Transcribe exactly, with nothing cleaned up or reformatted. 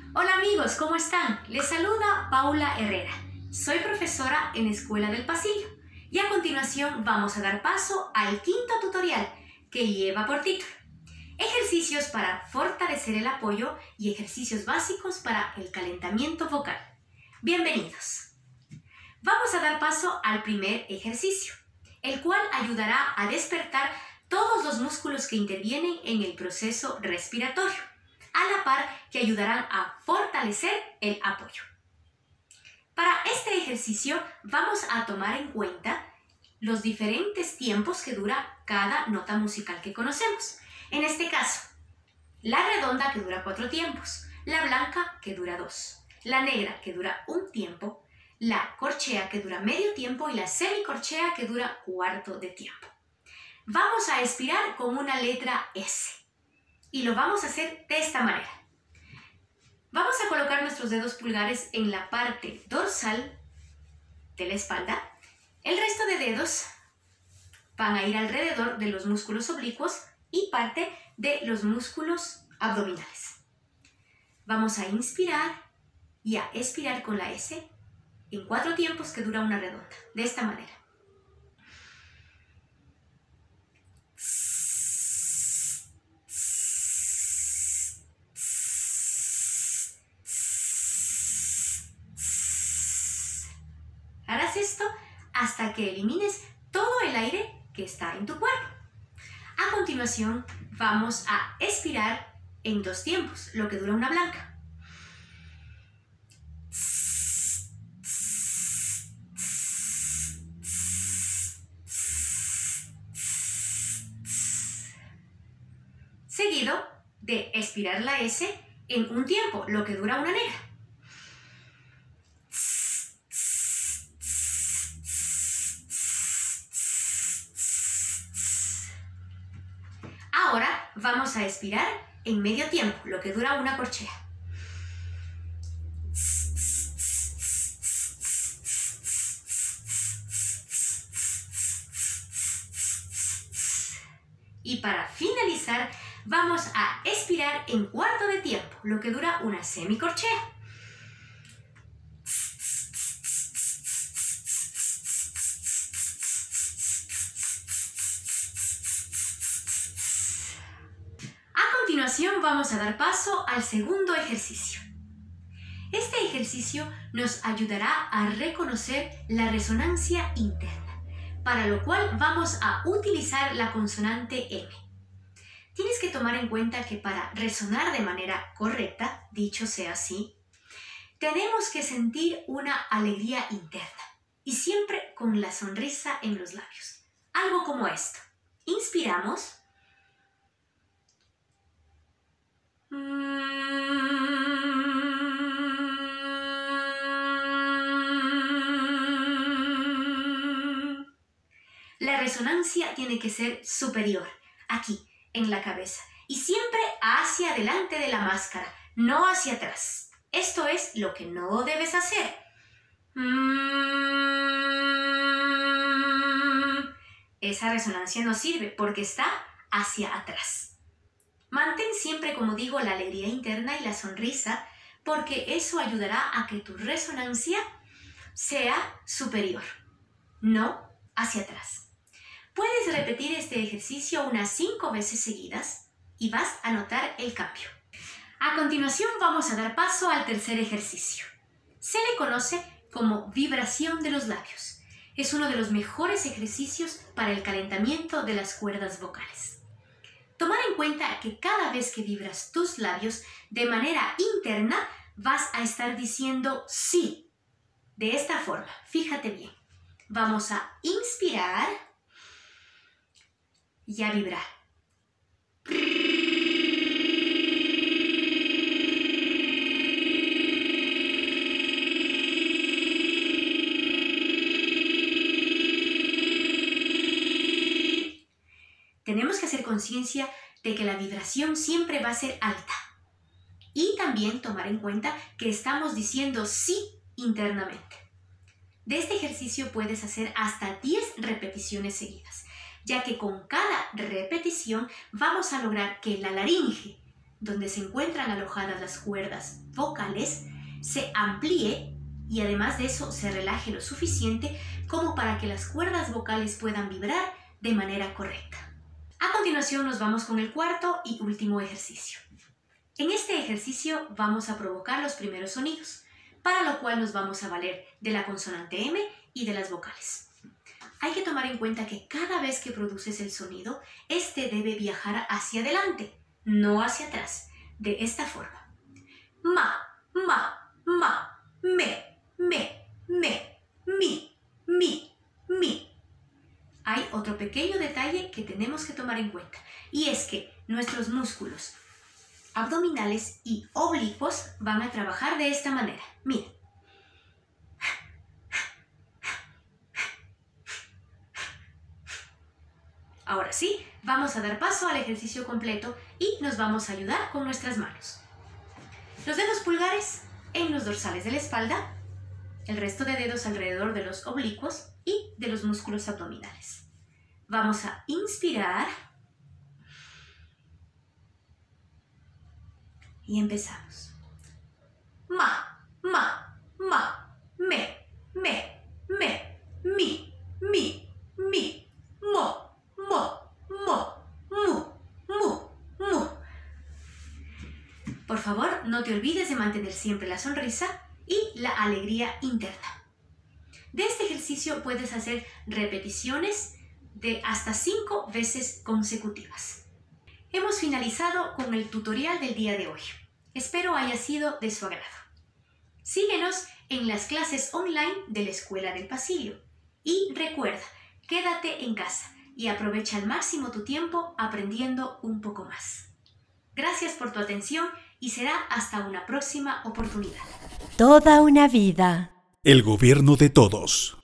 Hola amigos, ¿cómo están? Les saluda Paula Herrera. Soy profesora en Escuela del Pasillo y a continuación vamos a dar paso al quinto tutorial que lleva por título Ejercicios para fortalecer el apoyo y ejercicios básicos para el calentamiento vocal. Bienvenidos. Vamos a dar paso al primer ejercicio, el cual ayudará a despertar todos los músculos que intervienen en el proceso respiratorio, a la par que ayudarán a fortalecer el apoyo. Para este ejercicio vamos a tomar en cuenta los diferentes tiempos que dura cada nota musical que conocemos. En este caso, la redonda que dura cuatro tiempos, la blanca que dura dos, la negra que dura un tiempo, la corchea que dura medio tiempo y la semicorchea que dura cuarto de tiempo. Vamos a expirar con una letra S y lo vamos a hacer de esta manera. Vamos a colocar nuestros dedos pulgares en la parte dorsal de la espalda. El resto de dedos van a ir alrededor de los músculos oblicuos y parte de los músculos abdominales. Vamos a inspirar y a expirar con la S en cuatro tiempos que dura una redonda, de esta manera. Harás esto hasta que elimines todo el aire que está en tu cuerpo. A continuación, vamos a expirar en dos tiempos, lo que dura una blanca. Seguido de expirar la S en un tiempo, lo que dura una negra. Ahora vamos a expirar en medio tiempo, lo que dura una corchea. Y para finalizar, vamos a expirar en cuarto de tiempo, lo que dura una semicorchea. A continuación vamos a dar paso al segundo ejercicio. Este ejercicio nos ayudará a reconocer la resonancia interna, para lo cual vamos a utilizar la consonante M. Tienes que tomar en cuenta que para resonar de manera correcta, dicho sea así, tenemos que sentir una alegría interna y siempre con la sonrisa en los labios. Algo como esto. Inspiramos. La resonancia tiene que ser superior, aquí, en la cabeza, y siempre hacia adelante de la máscara, no hacia atrás. Esto es lo que no debes hacer. Esa resonancia no sirve porque está hacia atrás. Mantén siempre, como digo, la alegría interna y la sonrisa, porque eso ayudará a que tu resonancia sea superior, no hacia atrás. Puedes repetir este ejercicio unas cinco veces seguidas y vas a notar el cambio. A continuación vamos a dar paso al tercer ejercicio. Se le conoce como vibración de los labios. Es uno de los mejores ejercicios para el calentamiento de las cuerdas vocales. Tomar en cuenta que cada vez que vibras tus labios de manera interna, vas a estar diciendo sí. De esta forma, fíjate bien. Vamos a inspirar y a vibrar. Tenemos que hacer conciencia de que la vibración siempre va a ser alta. Y también tomar en cuenta que estamos diciendo sí internamente. De este ejercicio puedes hacer hasta diez repeticiones seguidas, ya que con cada repetición vamos a lograr que la laringe donde se encuentran alojadas las cuerdas vocales, se amplíe y además de eso se relaje lo suficiente como para que las cuerdas vocales puedan vibrar de manera correcta. A continuación nos vamos con el cuarto y último ejercicio. En este ejercicio vamos a provocar los primeros sonidos, para lo cual nos vamos a valer de la consonante M y de las vocales. Hay que tomar en cuenta que cada vez que produces el sonido, este debe viajar hacia adelante, no hacia atrás, de esta forma. Ma, ma, ma, me, me, me, mi, mi, mi. Hay otro pequeño detalle que tenemos que tomar en cuenta, y es que nuestros músculos abdominales y oblicuos van a trabajar de esta manera. Miren. Ahora sí, vamos a dar paso al ejercicio completo y nos vamos a ayudar con nuestras manos. Los dedos pulgares en los dorsales de la espalda, el resto de dedos alrededor de los oblicuos y de los músculos abdominales. Vamos a inspirar y empezamos. Ma, ma, ma, me, me, me, mi, mi, mi, mo, mo, mo, mu, mu, mu. Por favor, no te olvides de mantener siempre la sonrisa y la alegría interna. De este ejercicio puedes hacer repeticiones de hasta cinco veces consecutivas. Hemos finalizado con el tutorial del día de hoy. Espero haya sido de su agrado. Síguenos en las clases online de la Escuela del Pasillo. Y recuerda, quédate en casa y aprovecha al máximo tu tiempo aprendiendo un poco más. Gracias por tu atención y será hasta una próxima oportunidad. Toda una vida. El gobierno de todos.